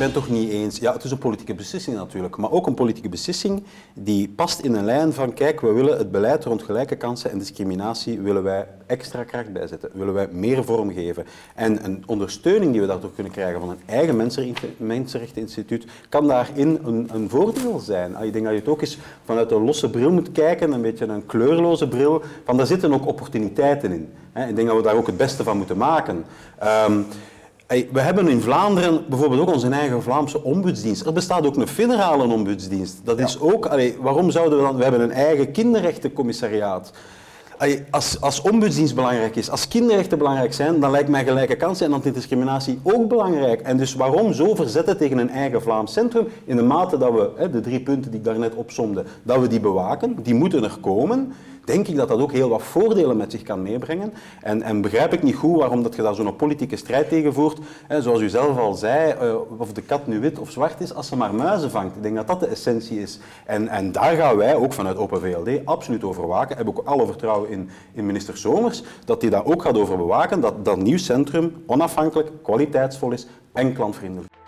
ben het toch niet eens. Ja, het is een politieke beslissing natuurlijk, maar ook een politieke beslissing die past in een lijn van kijk, we willen het beleid rond gelijke kansen en discriminatie willen wij extra kracht bijzetten, willen wij meer vorm geven. En een ondersteuning die we daardoor kunnen krijgen van een eigen mensenrechteninstituut kan daarin een voordeel zijn. Ik denk dat je het ook eens vanuit een losse bril moet kijken, een beetje een kleurloze bril, van daar zitten ook opportuniteiten in. Ik denk dat we daar ook het beste van moeten maken. We hebben in Vlaanderen bijvoorbeeld ook onze eigen Vlaamse ombudsdienst. Er bestaat ook een federale ombudsdienst. Dat is ook, waarom zouden we dan... We hebben een eigen kinderrechtencommissariaat. Als ombudsdienst belangrijk is, als kinderrechten belangrijk zijn, dan lijkt mij gelijke kansen en antidiscriminatie ook belangrijk. En dus waarom zo verzetten tegen een eigen Vlaams centrum, in de mate dat we, de 3 punten die ik daarnet opsomde, dat we die bewaken, die moeten er komen, denk ik dat dat ook heel wat voordelen met zich kan meebrengen. En begrijp ik niet goed waarom dat je daar zo'n politieke strijd tegen voert. Zoals u zelf al zei, of de kat nu wit of zwart is, als ze maar muizen vangt. Ik denk dat dat de essentie is. En daar gaan wij ook vanuit Open VLD absoluut over waken. Heb ik ook alle vertrouwen in minister Somers, dat hij daar ook gaat over bewaken, dat dat nieuw centrum onafhankelijk, kwaliteitsvol is en klantvriendelijk.